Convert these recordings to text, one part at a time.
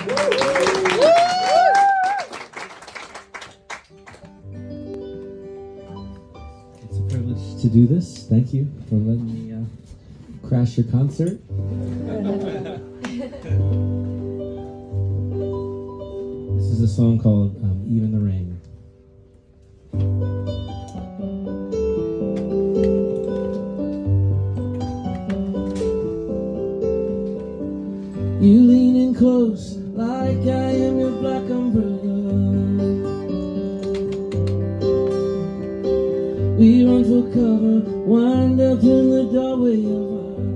It's a privilege to do this. Thank you for letting me crash your concert. This is a song called Even the Rain. You lean in close like I am your black umbrella. We run for cover, wind up in the doorway of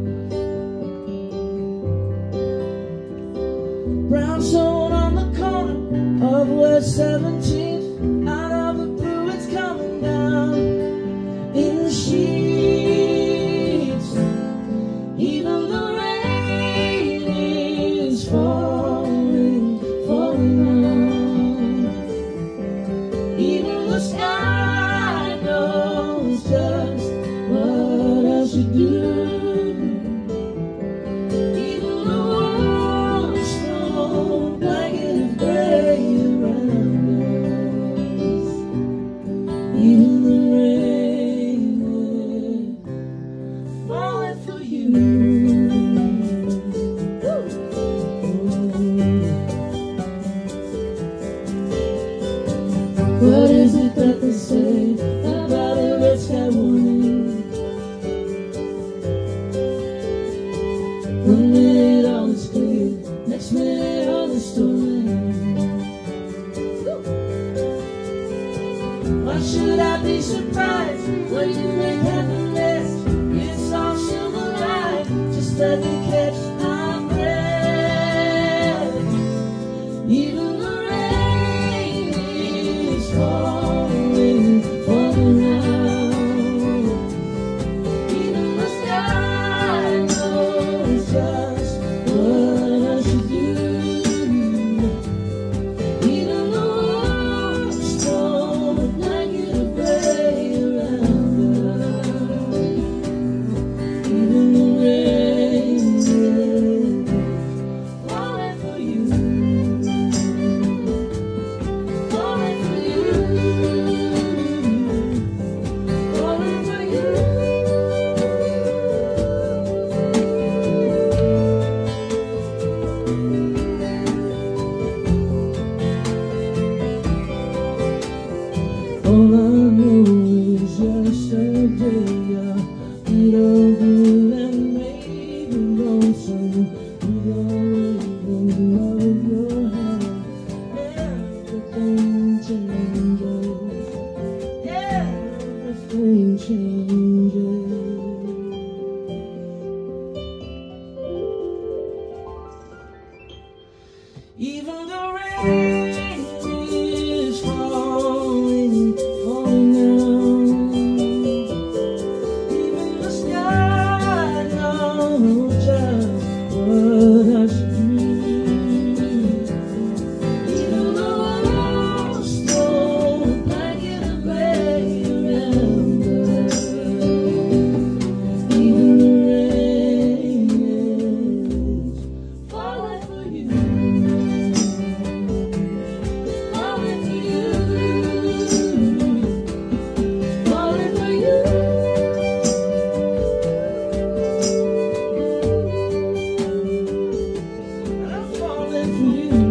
a brown stone on the corner of West 17th. Out of the blue it's coming down in the sheets. Even the rain is falling, falling down. Even the sky knows just what I should do. Even the walls thrown blanket of gray around us. Even the rain is falling for you. What is it that they say about a red sky warning? One minute all is clear, next minute all is storming. Why should I be surprised when you make happiness? It's all silver light, just let me catch my breath. Even the rain is falling, falling down. Even the sky knows just what I should do. Even the walls thrown a blanket of gray around us. Even the rain is falling for you. Falling for you. Falling for you. All I know is yesterday I did all good and made me lonesome. With the waving of your hand, everything changes. Everything changes. Even the rain is falling, falling down. Even the sky knows just what I should do. Even the walls thrown a blanket of gray around us. Even the rain is falling for you. Falling for you. Falling for you. I'm falling for you.